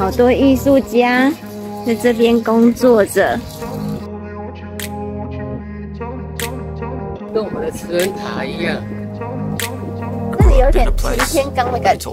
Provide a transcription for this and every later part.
好多艺术家在这边工作着， 跟我们的慈恩塔一样。 这里有点擎天岗的感觉。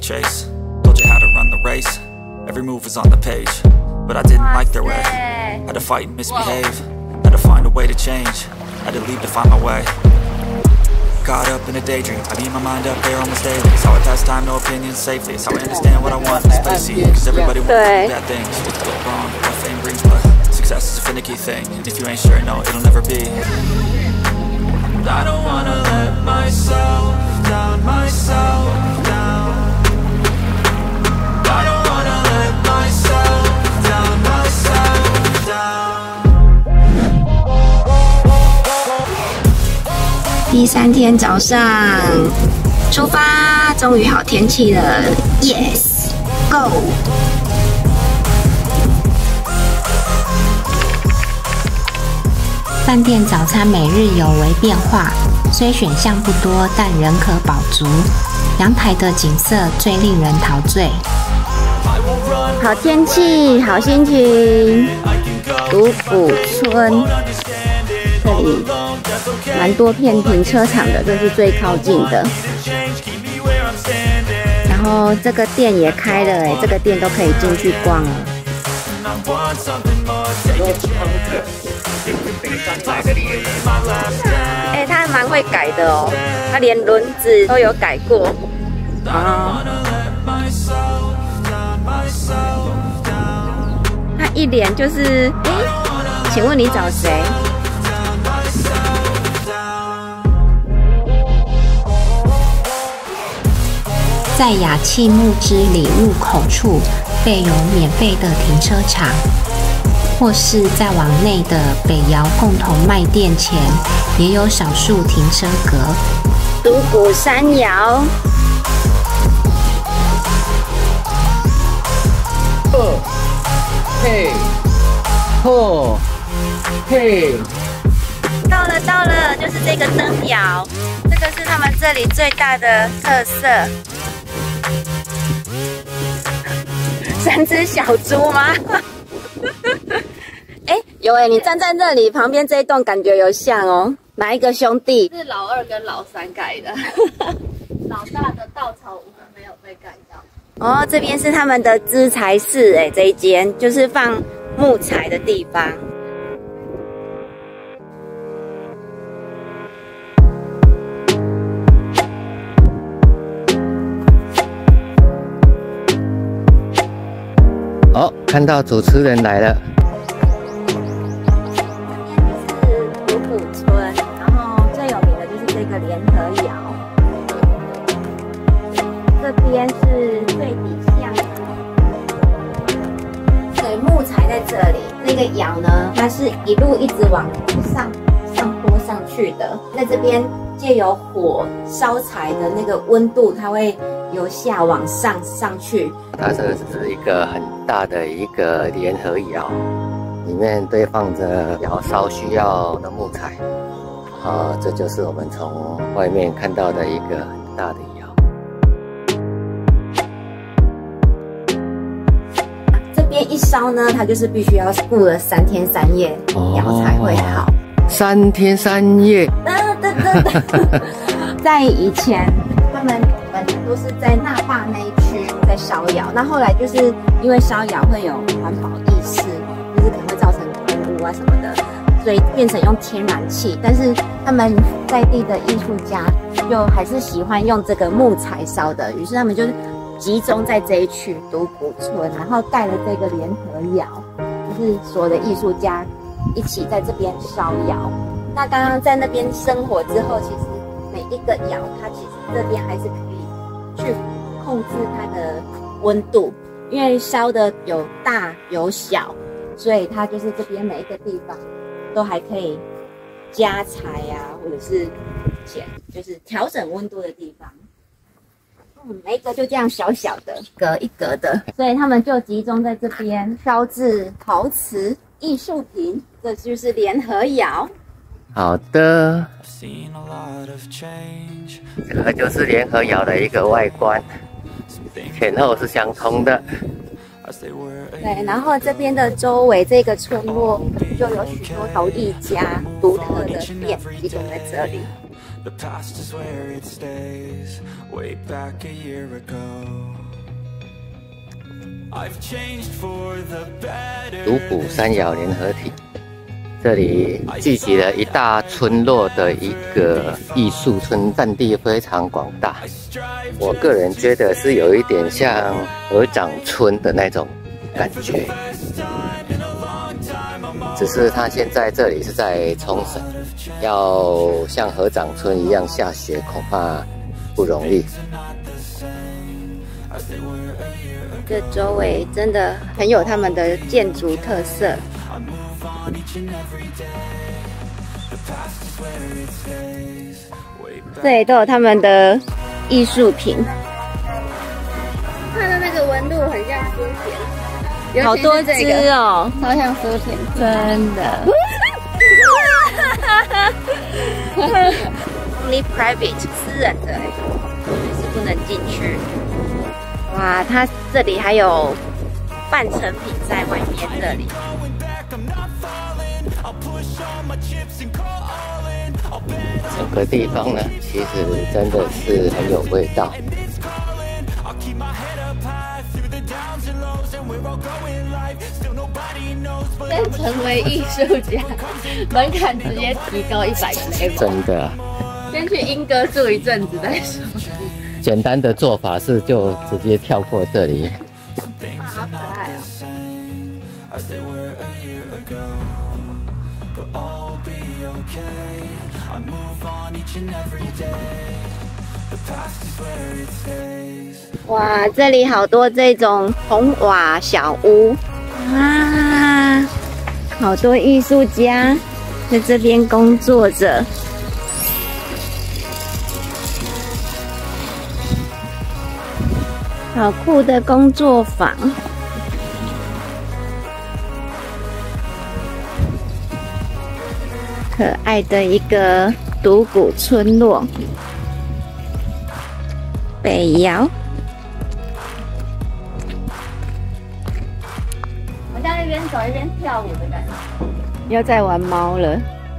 Every move was on the page, but I didn't like their way. Had to fight and misbehave, had to find a way to change, had to leave to find my way. Caught up in a daydream, I beat my mind up there almost daily. It's how I pass time, no opinions safely. It's how I understand what I want in this place. Cause everybody wants to do bad things. What's built wrong, what fame brings, but success is a finicky thing. And if you ain't sure, no, it'll never be. I don't wanna let myself down, myself down. I don't wanna let myself down, myself down. 第3天早上出发，终于好天气了 ，Yes Go！ 饭店早餐每日有微变化，虽选项不多，但仍可饱足。阳台的景色最令人陶醉。 好天气，好心情。独谷村这里蛮多片停车场的，这是最靠近的。然后这个店也开了，这个店都可以进去逛了。他还蛮会改的哦，他连轮子都有改过。他一脸就是，请问你找谁？ 在雅气木之里入口处备有免费的停车场，或是再往内的北窑共同卖店前也有少数停车格。 独谷山窑。 嘿，吼，嘿， 到了，就是这个灯窑，这个是他们这里最大的特色。3只小猪吗？有你站在这里，旁边这一栋感觉有像哦。哪一个兄弟？ 是老2跟老3盖的，老大的稻草屋没有被盖到。 哦，这边是他们的资材室，这一间就是放木材的地方。 哦，看到主持人来了。 这边就是独谷村，然后最有名的就是这个联合窑。这边是最底下，对，木材在这里。那个窑呢，它是一路一直往上坡上去的。在这边借由火烧柴的那个温度，它会由下往上去。 它这个是一个很大的一个联合窑，里面堆放着窑烧需要的木材。这就是我们从外面看到的一个很大的窑。 这边一烧呢，它就是必须要顾了3天3夜，窑才会好。 3天3夜。 在以前，他们本来都是在那霸那一区在烧窑，那后来就是因为烧窑会有环保意识，就是可能会造成空污啊什么的，所以变成用天然气。但是他们在地的艺术家就还是喜欢用这个木材烧的，于是他们就是集中在这一区独谷村，然后盖了这个联合窑，就是所有的艺术家一起在这边烧窑。那刚刚在那边生活之后，其实每一个窑，它其实这边还是可以去控制它的温度，因为烧的有大有小，所以它就是这边每一个地方都还可以加柴啊，或者是就是调整温度的地方。每一个就这样小小的，格一格的，所以他们就集中在这边烧制陶瓷艺术品，这就是联合窑。 好的，这个就是联合窑的一个外观，前后是相通的。 对，然后这边的周围这个村落就有许多陶艺家独特的店集中在这里。 独古山窑联合体，这里聚集了一大村落的一个艺术村，占地非常广大。我个人觉得是有一点像合掌村的那种感觉，只是它现在这里是在冲绳，要像合掌村一样下雪恐怕不容易。 这周围真的很有他们的建筑特色。这里都有他们的艺术品， 它的那个纹路很像苏田， 好多只哦， 超像苏田， 真的。Only private 私人的，是不能进去。哇，它这里还有半成品在外面这里。 整个地方呢，其实真的是很有味道。 先成为艺术家，门槛直接提高100个 level。 真的， 先去莺歌住一阵子再说。 简单的做法是就直接跳过这里。 好可爱哦！哇，这里好多这种红瓦小屋啊，好多艺术家在这边工作着。好酷的工作坊，可爱的一个独古村落，北窑。 我在一边走一边跳舞的感觉。 又在玩猫了。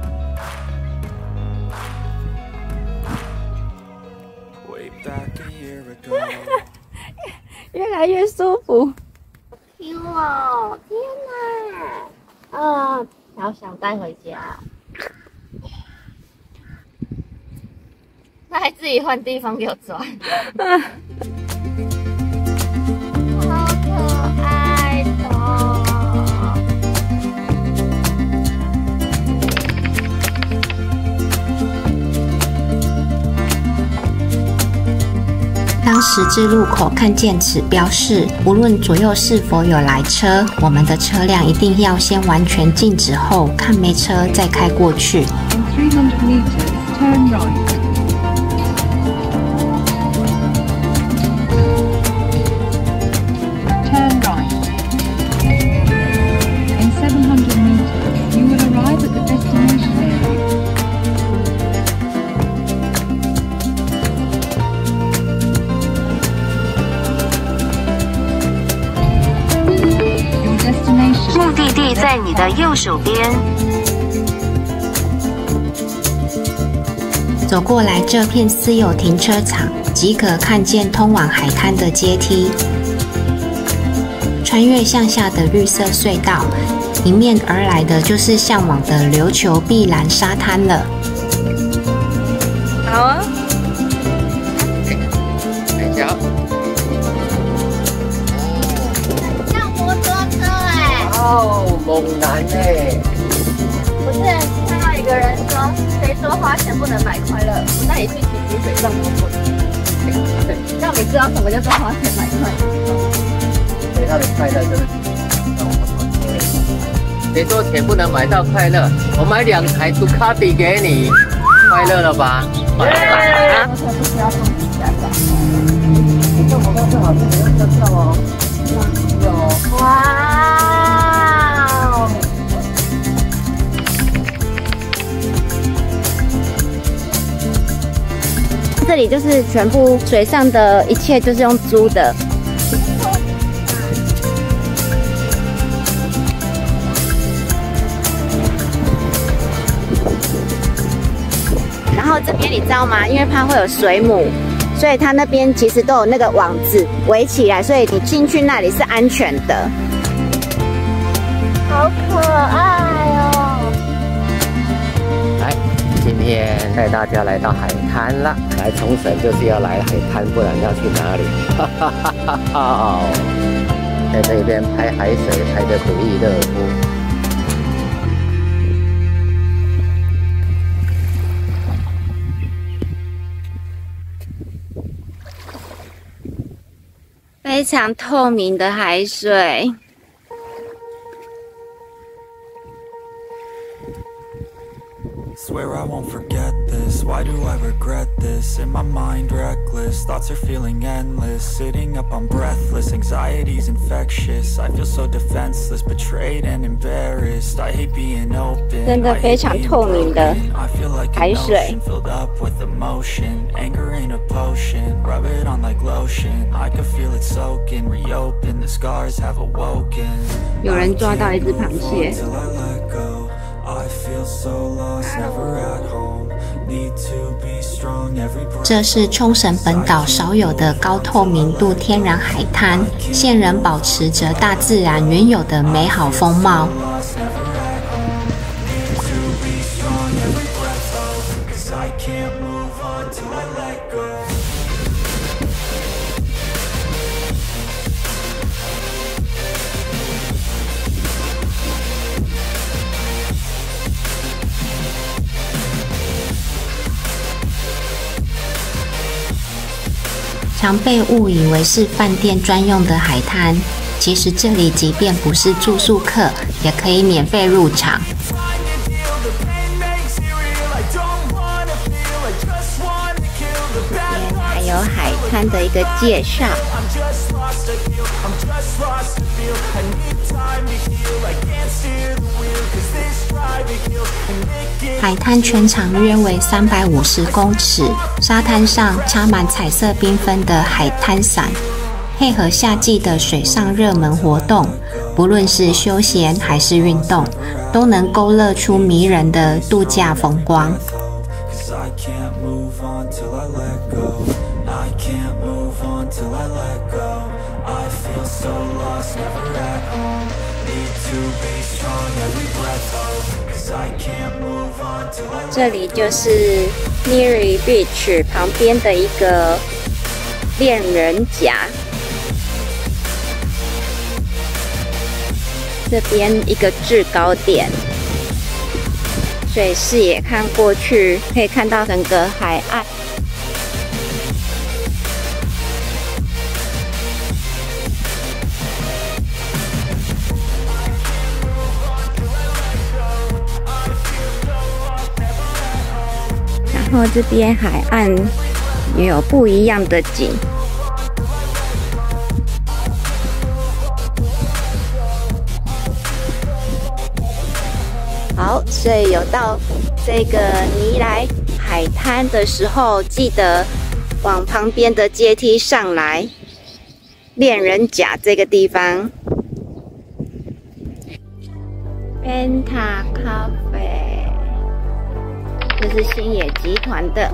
越来越舒服。 Q 哦，天哪！啊，好想带回家。他还自己换地方给我转。好可爱哦！ 当十字路口看见此标示，无论左右是否有来车，我们的车辆一定要先完全静止后，看没车再开过去。 In 300 meters, turn right. Turn right. In 700 meters, you will arrive at the destination area. Your destination. 目的地在你的右手边。走过来这片私有停车场，即可看见通往海滩的阶梯。穿越向下的绿色隧道，迎面而来的就是向往的琉球碧蓝沙滩了。 好啊， 等一下， 像摩托车哎！ 哦，猛男哎！ 我之前看到一个人说，谁说花钱不能买快乐？我带你去骑水上摩托车，让你知道什么叫做花钱买快乐。 所以他的快乐就是谁说钱不能买到快乐？我买2台杜卡迪给你，快乐了吧？ 摩托车不需要重新加装。 你坐摩托车好像不用车票哦。有。 哇哦！ 这里就是全部水上的一切就是用租的。 后这边你知道吗？因为怕会有水母，所以它那边其实都有那个网子围起来，所以你进去那里是安全的。好可爱哦！ 来，今天带大家来到海滩了。来冲绳就是要来海滩，不然要去哪里？哈哈哈哈哈！在这边拍海水拍得不亦乐乎。 非常透明的海水。 Swear I won't forget this. Why do I regret this? In my mind reckless, thoughts are feeling endless. Sitting up I'm breathless, anxiety's infectious. I feel so defenseless, betrayed and embarrassed. I hate being open. 真的非常透明的海水。 Filled up with emotion. Anger ain't a potion. Rub it on like lotion. I can feel it soaking. Reopen, the scars have awoken. 有人抓到一只螃蟹。 这是冲绳本岛少有的高透明度天然海滩，现仍保持着大自然原有的美好风貌。常被误以为是饭店专用的海滩，其实这里即便不是住宿客，也可以免费入场。 还有海滩的一个介绍。 海滩全长约为350公尺，沙滩上插满彩色缤纷的海滩伞，配合夏季的水上热门活动，不论是休闲还是运动，都能勾勒出迷人的度假风光。 这里就是 Niri Beach 旁边的一个恋人甲，这边一个制高点，所以视野看过去可以看到整个海岸。然后这边海岸也有不一样的景。好，所以有到这个尼来海滩的时候，记得往旁边的阶梯上来。恋人甲这个地方 ，Benta Cafe。这是星野集团的。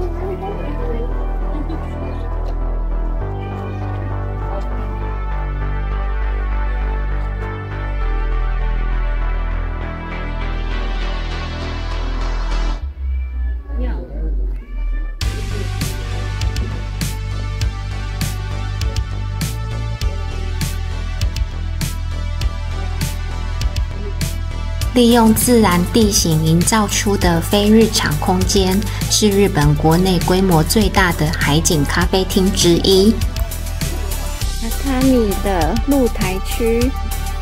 利用自然地形营造出的非日常空间，是日本国内规模最大的海景咖啡厅之一。 榻榻米的露台区，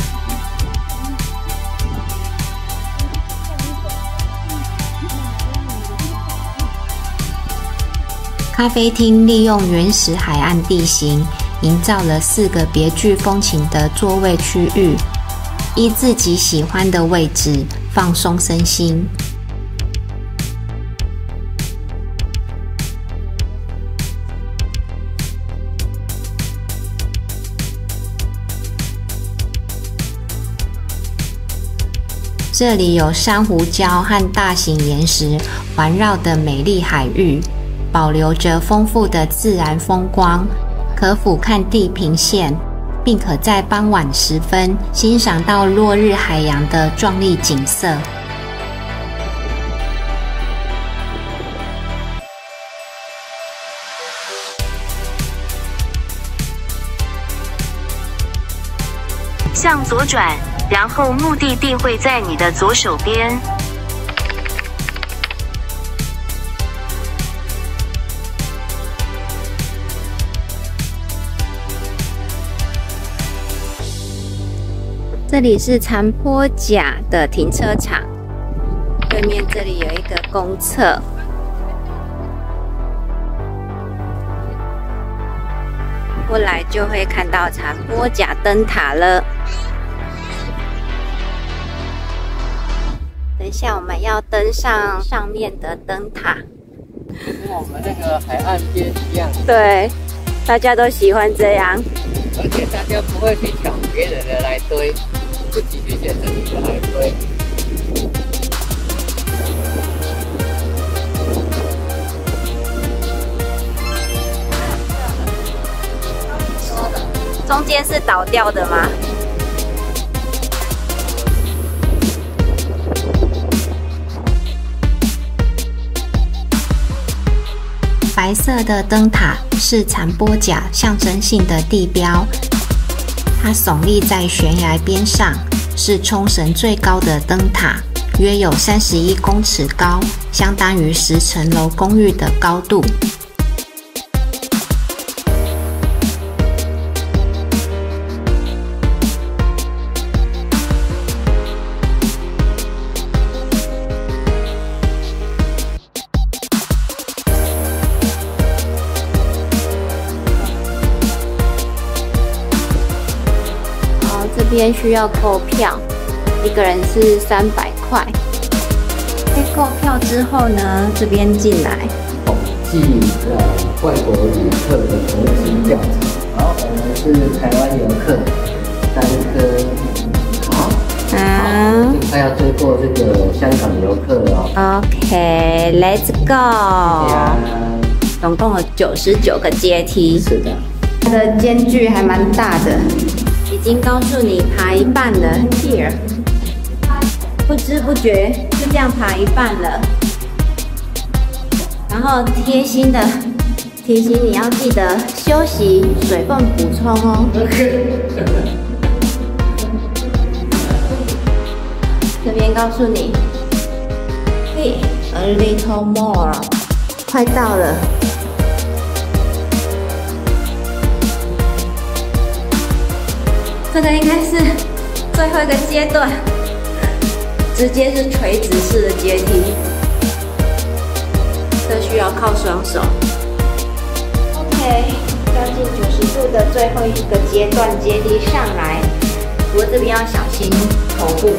咖啡厅利用原始海岸地形，营造了4个别具风情的座位区域。依自己喜欢的位置放松身心。 这里有珊瑚礁和大型岩石环绕的美丽海域，保留着丰富的自然风光，可俯瞰地平线，并可在傍晚时分欣赏到落日海洋的壮丽景色。 向左转，然后目的地会在你的左手边。 这里是残坡甲的停车场，对面这里有一个公厕。过来就会看到残坡甲灯塔了。等一下我们要登上上面的灯塔， 跟我们那个海岸边一样。 对，大家都喜欢这样， 而且大家不会去抢别人的来堆，自己去选自己的来堆。 中间是倒掉的吗？ 白色的灯塔是残坡甲象征性的地标，它耸立在悬崖边上，是冲绳最高的灯塔，约有31公尺高，相当于10层楼公寓的高度。 这边需要购票，一个人是300块。在购票之后呢，这边进来统计外国旅客的国籍调查。好，我们是台湾游客3颗。好，快要追过这个香港游客了哦。 OK，Let's go。总共有99个阶梯。 是的。 它的间距还蛮大的。已经告诉你爬一半了 ，here， 不知不觉就这样爬一半了。然后贴心的提醒你要记得休息，水分补充哦。这边告诉你 ，a little more， 快到了。这个应该是最后一个阶段，直接是垂直式的阶梯，这需要靠双手。OK， 将近90度的最后一个阶段阶梯上来，不过这边要小心头部。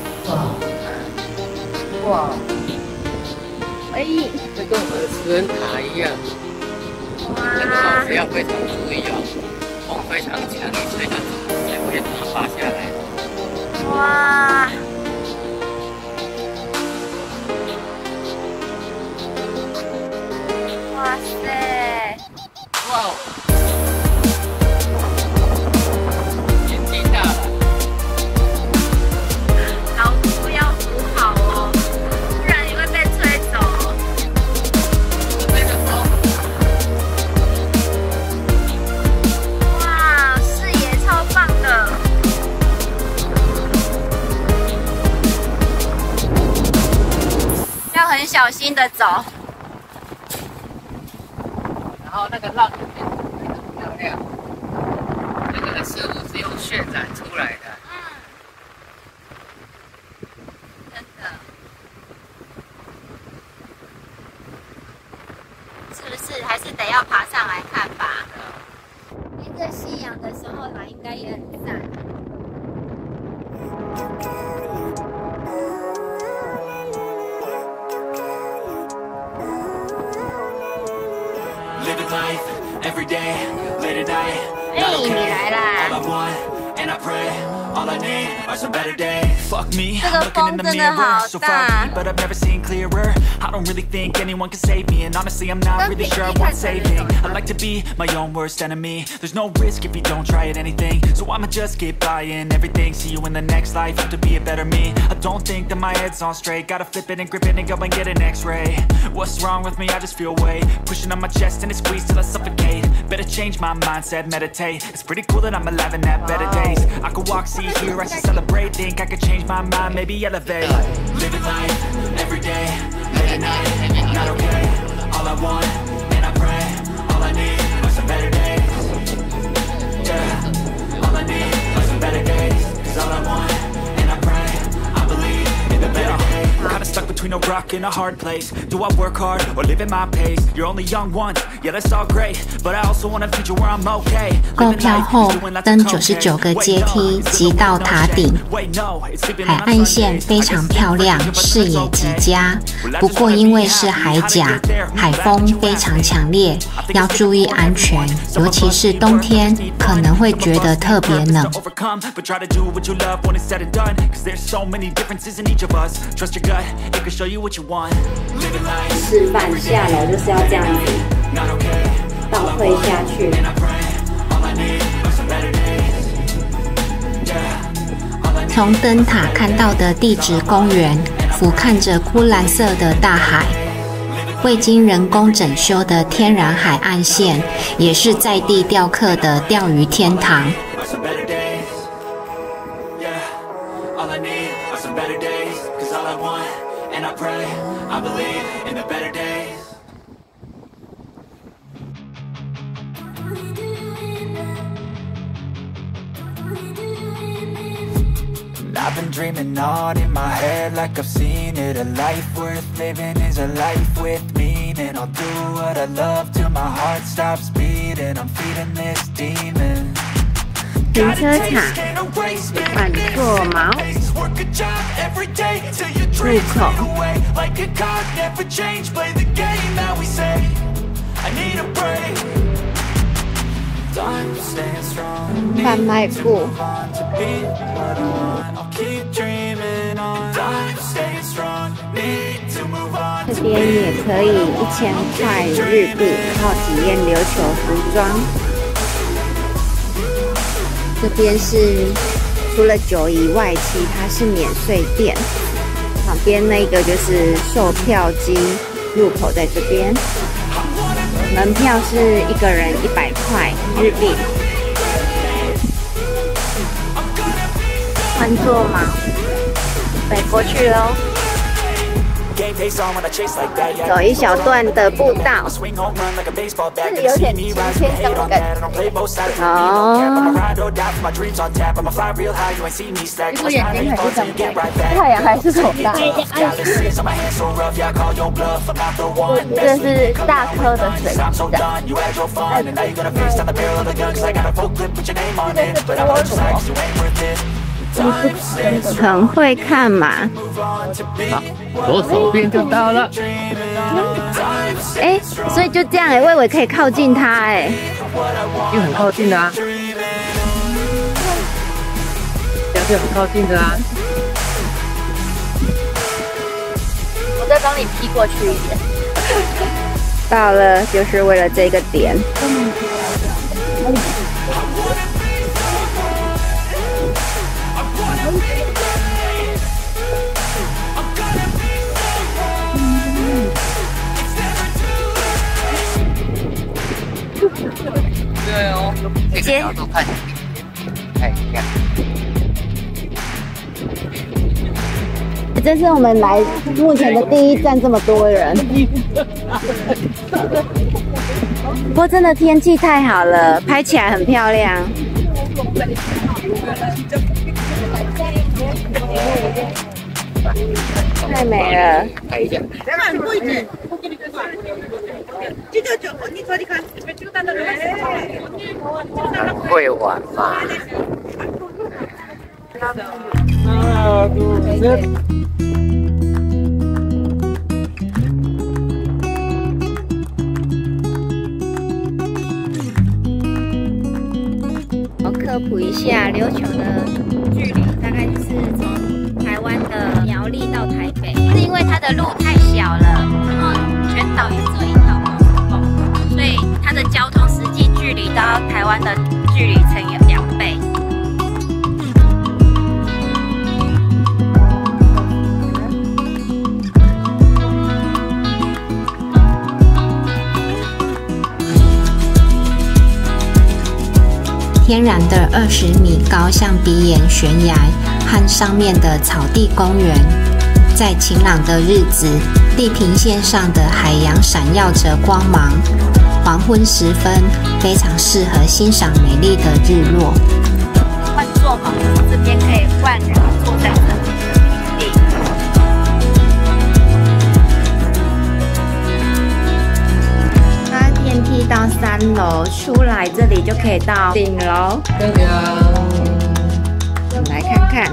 哇！哎，这跟我们的石人塔一样。哇！只要非常注意哦，风非常强，你吹着。会把它拔下来。 哇！哇塞！ 哇！年纪大了， 老夫要扶好哦，不然你会被吹走。 这个风。 哇，视野超棒的。要很小心的走。 然后那个浪非常漂亮，这个事物是用渲染出来的。 真的。是不是还是得要爬上来看吧？迎着夕阳的时候来，应该也很赞。 Every day, late at night, 你来啦！ all I want, and I pray, all All I need are some better days. Fuck me, 这个 I'm looking in the 风真的 mirror, 好 so 大。 foggy, but I've never seen clearer. I don't really think anyone can save me, and honestly, I'm not really sure I want saving. I like to be my own worst enemy. There's no risk if you don't try at anything, so I'ma just keep buying everything. See you in the next life, have to be a better me. I don't think that my head's on straight. Gotta flip it and grip it and go and get an X-ray. What's wrong with me? I just feel weight pushing on my chest and it squeezes till I suffocate. Better change my mindset, meditate. It's pretty cool that I'm alive and have better days. I could walk, see, hear, I should celebrate. Think I could change my mind, maybe elevate. Living life, every day, late at night, not okay. All I want, and I pray, all I need are some better days. Yeah, all I need are some better days. Cause all I want, and I pray, I believe in the better days. Kinda stuck between a rock and a hard place. Do I work hard or live at my pace? You're only young once, yeah that's all great, but I also want a future where I'm okay. 购票后登99个阶梯即到塔顶，海岸线非常漂亮，视野极佳。不过因为是海甲，海风非常强烈，要注意安全，尤其是冬天可能会觉得特别冷。 示范下楼就是要这样子倒退下去。 从灯塔看到的地质公园，俯瞰着枯蓝色的大海。未经人工整修的天然海岸线，也是在地钓客的钓鱼天堂。 I've been dreaming on in my head like I've seen it. A life worth living is a life with meaning. I'll do what I love till my heart stops beating. I'm feeding this demon. 停车场，反座毛，入口。贩卖部。这边也可以1000块日币，然后体验琉球服装。这边是除了酒以外，其他是免税店。旁边那个就是售票机，入口在这边。门票是1个人100块日币。换座嘛，再过去喽。走一小段的步道，是有点晴天这样的感觉。哦。其实眼睛还是睁开，太阳还是很大。这是大颗的水鸡蛋。很会看嘛。 左手边就到了。 哎，所以就这样哎，我以为可以靠近它哎。 就很靠近的啊。这样是很靠近的啊。 我再帮你劈过去一点。 到了，就是为了这个点。 对哦，这个角度看，看一下。 这是我们来目前的第一站，这么多人。不过真的天气太好了，拍起来很漂亮。太美了。 拍一下。很会玩嘛。 好可普一下琉球的距离，大概是从台湾的苗栗到台北，是因为它的路太小了，然后全岛也只有一条高速公路，所以它的交通实际距离到台湾的距离乘以2倍。 天然的20米高象鼻岩悬崖和上面的草地公园，在晴朗的日子，地平线上的海洋闪耀着光芒。黄昏时分，非常适合欣赏美丽的日落。 换坐嘛，这边可以换人坐在这里的平地。搭电梯到3楼，出来这里就可以到顶楼。我们来看看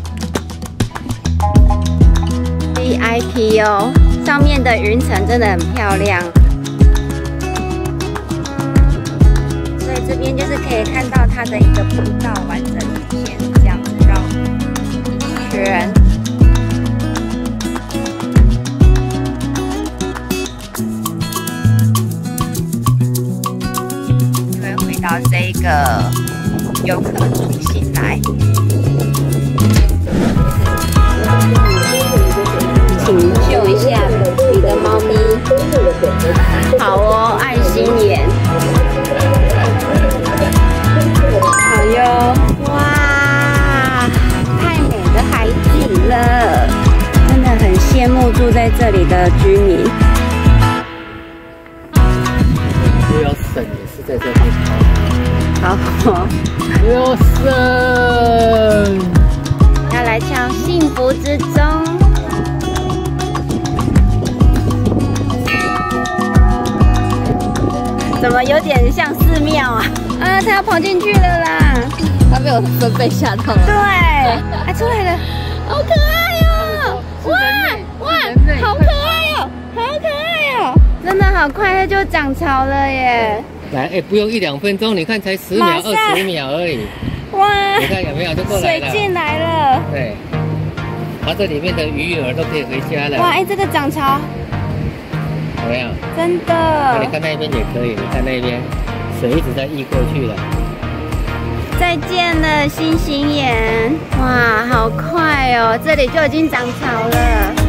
VIP 哦，上面的云层真的很漂亮。所以这边就是可以看到它的一个步道完整一圈，这样子绕一圈。就会回到这个游客中心来。请秀一下你的猫咪。好哦，爱心眼。好哟，哇，太美的海景了，真的很羡慕住在这里的居民。 不要省也是在这边好， 不要省， 要来敲幸福之钟。怎么有点像寺庙啊？啊，他要跑进去了啦！ 他被我分贝吓到了。 对，还出来了，好可爱哦！哇，好可爱哦，好可爱哦！真的好快，它就涨潮了耶！ 来，不用1-2分钟，你看才10秒、20秒而已。 哇， 你看有没有就过来了？ 水进来了。 对，它这里面的鱼儿都可以回家了。 哇，这个涨潮。 怎么样？ 真的。 你看那边也可以，你看那边水一直在溢过去了。 再见了，星星眼！哇，好快哦，这里就已经涨潮了。